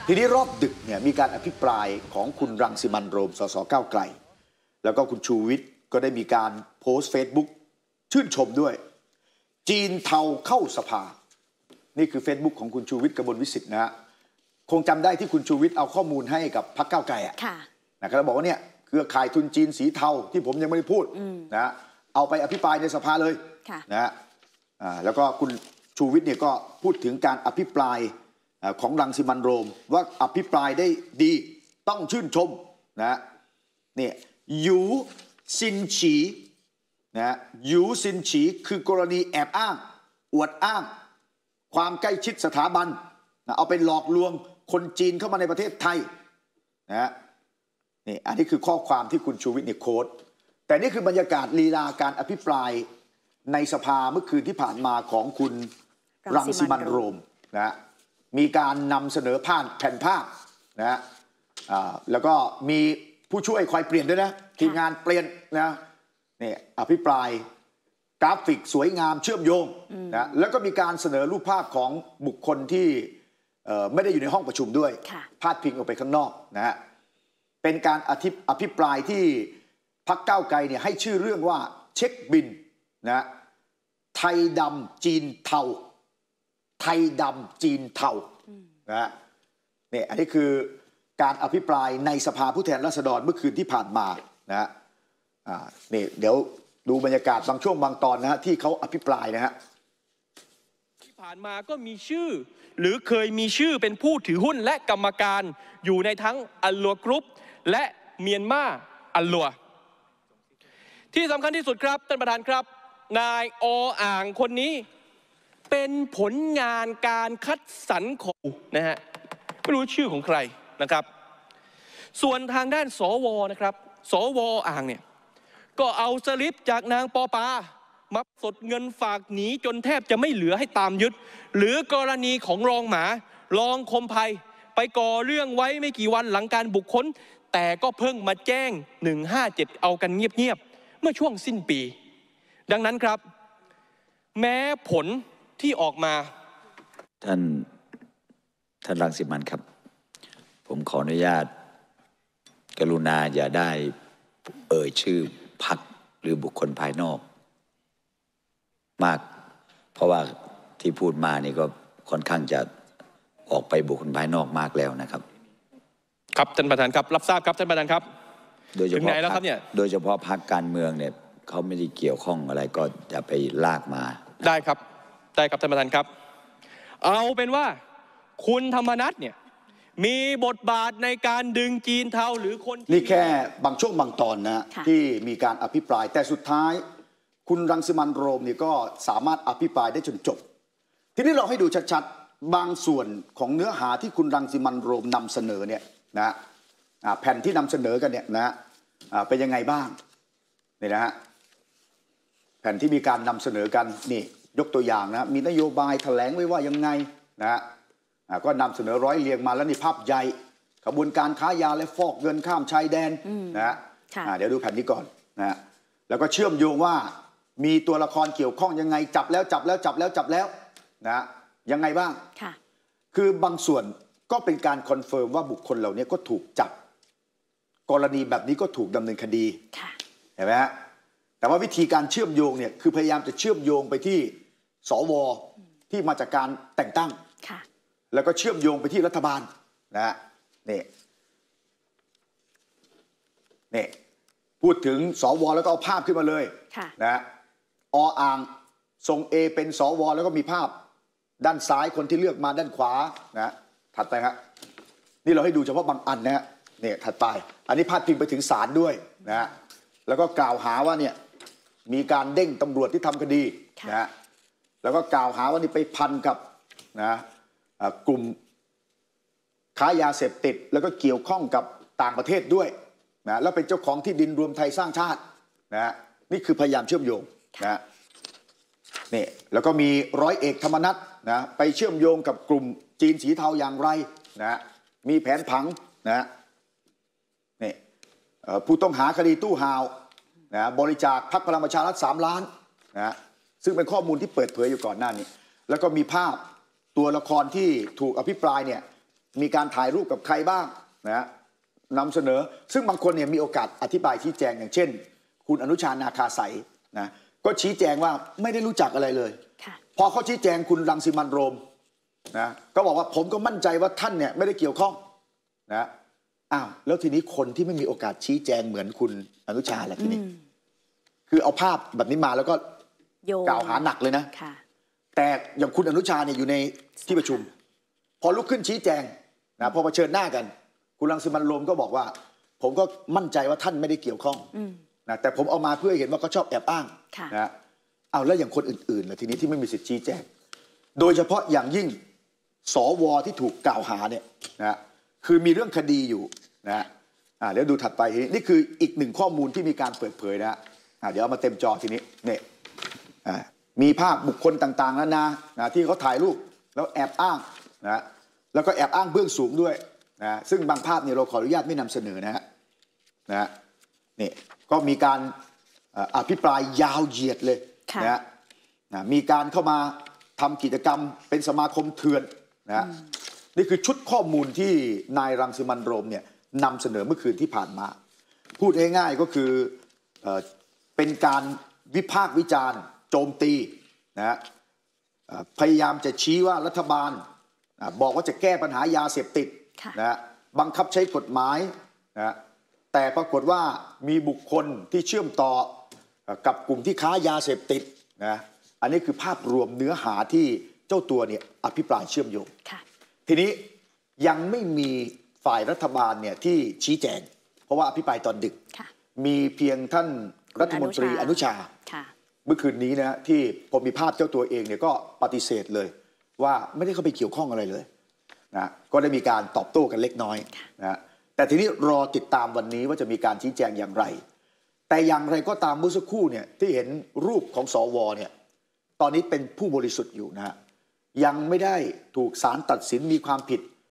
ทีนี้รอบดึกเนี่ยมีการอภิปรายของคุณรังสิมันต์โรมสสก้าวไกลแล้วก็คุณชูวิทย์ก็ได้มีการโพสต์ Facebook ชื่นชมด้วยจีนเทาเข้าสภานี่คือ Facebook ของคุณชูวิทย์กมลวิสิทธิ์นะฮะคงจำได้ที่คุณชูวิทย์เอาข้อมูลให้กับพรรคก้าวไกลนะครับบอกว่าเนี่ยเครือข่ายทุนจีนสีเทาที่ผมยังไม่ได้พูดนะเอาไปอภิปรายในสภาเลยนะฮะแล้วก็คุณชูวิทย์เนี่ยก็พูดถึงการอภิปรายของรังสิมันต์โรมว่าอภิปรายได้ดีต้องชื่นชมนะเนี่ยหยูซินฉีนะหยูซินฉีคือกรณีแอบอ้างอวดอ้างความใกล้ชิดสถาบันนะเอาไปหลอกลวงคนจีนเข้ามาในประเทศไทยนะนี่อันนี้คือข้อความที่คุณชูวิทย์เนี่ยโค้ดแต่นี่คือบรรยากาศลีลาการอภิปรายในสภาเมื่อคืนที่ผ่านมาของคุณรังสิมันต์โรมนะมีการนำเสนอแผ่นภาพนะแล้วก็มีผู้ช่วยคอยเปลี่ยนด้วยนะทีมงานเปลี่ยนนะนี่อภิปรายกราฟิกสวยงามเชื่อมโยงนะแล้วก็มีการเสนอรูปภาพของบุคคลที่ไม่ได้อยู่ในห้องประชุมด้วยพาดพิงออกไปข้างนอกนะฮะเป็นการอภิปรายที่พรรคก้าวไกลเนี่ยให้ชื่อเรื่องว่าเช็คบินนะไทยดำจีนเทาไทยดำจีนเทานะเนี่ยอันนี้คือการอภิปรายในสภาผู้แทนราษฎรเมื่อคืนที่ผ่านมานะนี่เดี๋ยวดูบรรยากาศบางช่วงบางตอนนะฮะที่เขาอภิปรายนะฮะที่ผ่านมาก็มีชื่อหรือเคยมีชื่อเป็นผู้ถือหุ้นและกรรมการอยู่ในทั้งอัลลัวกรุ๊ปและเมียนมาอัลลัวที่สำคัญที่สุดครับท่านประธานครับนายอ่างคนนี้เป็นผลงานการคัดสรรของนะฮะไม่รู้ชื่อของใครนะครับส่วนทางด้านสวนะครับสวอ่างเนี่ยก็เอาสลิปจากนางปอปามาสดเงินฝากหนีจนแทบจะไม่เหลือให้ตามยึดหรือกรณีของรองหมารองคมภัยไปก่อเรื่องไว้ไม่กี่วันหลังการบุคคลแต่ก็เพิ่งมาแจ้ง157เอากันเงียบๆเมื่อช่วงสิ้นปีดังนั้นครับแม้ผลที่ออกมาท่านรังสิมันต์ครับผมขออนุญาตกรุณาอย่าได้ชื่อพรรคหรือบุคคลภายนอกมากเพราะว่าที่พูดมานี่ก็ค่อนข้างจะออกไปบุคคลภายนอกมากแล้วนะครับครับท่านประธานครับรับทราบครับท่านประธานครับโดยเฉพาะแล้วครับเนี่ยโดยเฉพาะพรรคการเมืองเนี่ยเขาไม่ได้เกี่ยวข้องอะไรก็จะไปลากมาได้ครับท่านประธานครับเอาเป็นว่าคุณธรรมนัสเนี่ยมีบทบาทในการดึงจีนเทาหรือคนนี่แค่บางช่วงบางตอนนะที่มีการอภิปรายแต่สุดท้ายคุณรังสิมันต์โรมเนี่ยก็สามารถอภิปรายได้จนจบทีนี้เราให้ดูชัดๆบางส่วนของเนื้อหาที่คุณรังสิมันต์โรมนำเสนอเนี่ยนะแผ่นที่นำเสนอกันเนี่ยนะเป็นยังไงบ้างนี่นะฮะแผ่นที่มีการนำเสนอกันนี่ยกตัวอย่างนะมีนโยบายแถลงไว้ว่ายังไงนะก็นำเสนอร้อยเรียงมาแล้วนี่ภาพใหญ่ขบวนการค้ายาและฟอกเงินข้ามชายแดนนะเดี๋ยวดูแผ่นนี้ก่อนนะแล้วก็เชื่อมโยงว่ามีตัวละครเกี่ยวข้องยังไงจับแล้วนะยังไงบ้างคือบางส่วนก็เป็นการคอนเฟิร์มว่าบุคคลเหล่านี้ก็ถูกจับกรณีแบบนี้ก็ถูกดำเนินคดีเห็นไหมฮะแต่ว่าวิธีการเชื่อมโยงเนี่ยคือพยายามจะเชื่อมโยงไปที่สวที่มาจากการแต่งตั้งแล้วก็เชื่อมโยงไปที่รัฐบาลนะนี่พูดถึงสวแล้วก็เอาภาพขึ้นมาเลยนะอ่างทรงเอเป็นสวแล้วก็มีภาพด้านซ้ายคนที่เลือกมาด้านขวานะถัดไปครับนี่เราให้ดูเฉพาะบางอันนะเนี่ยถัดไปอันนี้พาดพิงไปถึงศาลด้วยนะแล้วก็กล่าวหาว่าเนี่ยมีการเด้งตำรวจที่ทำคดีนะแล้วก็กล่าวหาว่านี่ไปพันกับนะกลุ่มค้ายาเสพติดแล้วก็เกี่ยวข้องกับต่างประเทศด้วยนะแล้วเป็นเจ้าของที่ดินรวมไทยสร้างชาตินะนี่คือพยายามเชื่อมโยงนะนี่แล้วก็มีร้อยเอกธรรมนัสนะไปเชื่อมโยงกับกลุ่มจีนสีเทาอย่างไรนะมีแผนผังนะนี่ผู้ต้องหาคดีตู้ห่าวนะบริจาคพรรคพลังประชารัฐ3 ล้านนะซึ่งเป็นข้อมูลที่เปิดเผยอยู่ก่อนหน้านี้แล้วก็มีภาพตัวละครที่ถูกอภิปรายเนี่ยมีการถ่ายรูปกับใครบ้างนะนำเสนอซึ่งบางคนเนี่ยมีโอกาสอธิบายชี้แจงอย่างเช่นคุณอนุชานาคาใสนะก็ชี้แจงว่าไม่ได้รู้จักอะไรเลยพอเขาชี้แจงคุณรังสิมันต์โรมนะก็บอกว่าผมก็มั่นใจว่าท่านเนี่ยไม่ได้เกี่ยวข้องนะอ้าวแล้วทีนี้คนที่ไม่มีโอกาสชี้แจงเหมือนคุณอนุชาแหละทีนี้คือเอาภาพแบบนี้มาแล้วก็กล่าวหาหนักเลยนะแต่อย่างคุณอนุชาเนี่ยอยู่ในที่ประชุมพอลุกขึ้นชี้แจงนะพอเผชิญหน้ากันคุณรังสิมันต์โรมก็บอกว่าผมก็มั่นใจว่าท่านไม่ได้เกี่ยวข้องนะแต่ผมเอามาเพื่อให้เห็นว่าเขาชอบแอบอ้างนะเอาแล้วอย่างคนอื่นๆล่ะทีนี้ที่ไม่มีสิทธิ์ชี้แจงโดยเฉพาะอย่างยิ่งสวที่ถูกกล่าวหาเนี่ยนะคือมีเรื่องคดีอยู่นะเดี๋ยวดูถัดไปทีนี้นี่คืออีกหนึ่งข้อมูลที่มีการเปิดเผยนะเดี๋ยวเอามาเต็มจอทีนี้เนี่ยมีภาพบุคคลต่างๆนานาที่เขาถ่ายรูปแล้วแอบอ้างนะแล้วก็แอบอ้างเบื้องสูงด้วยนะซึ่งบางภาพเนี่ยเราขออนุญาตไม่นำเสนอนะนี่ก็มีการอภิปรายยาวเหยียดเลยนะมีการเข้ามาทำกิจกรรมเป็นสมาคมเถื่อนนะนี่คือชุดข้อมูลที่นายรังสิมันต์โรมเนี่ยนำเสนอเมื่อคืนที่ผ่านมาพูดง่ายๆก็คือเป็นการวิพากษ์วิจารณ์โจมตีนะพยายามจะชี้ว่ารัฐบาลบอกว่าจะแก้ปัญหายาเสพติดนะบังคับใช้กฎหมายนะแต่ปรากฏว่ามีบุคคลที่เชื่อมต่อกับกลุ่มที่ค้ายาเสพติดนะอันนี้คือภาพรวมเนื้อหาที่เจ้าตัวเนี่ยอภิปรายเชื่อมโยงทีนี้ยังไม่มีฝ่ายรัฐบาลเนี่ยที่ชี้แจงเพราะว่าอภิปรายตอนดึกมีเพียงท่านรัฐมนตรีอนุชาเมื่อคืนนี้นะที่พอมีภาพเจ้าตัวเองเนี่ยก็ปฏิเสธเลยว่าไม่ได้เข้าไปเกี่ยวข้องอะไรเลยนะก็ได้มีการตอบโต้กันเล็กน้อยนะแต่ทีนี้รอติดตามวันนี้ว่าจะมีการชี้แจงอย่างไรแต่อย่างไรก็ตามเมื่อสักครู่เนี่ยที่เห็นรูปของสวเนี่ยตอนนี้เป็นผู้บริสุทธิ์อยู่นะฮะยังไม่ได้ถูกศาลตัดสินมีความผิด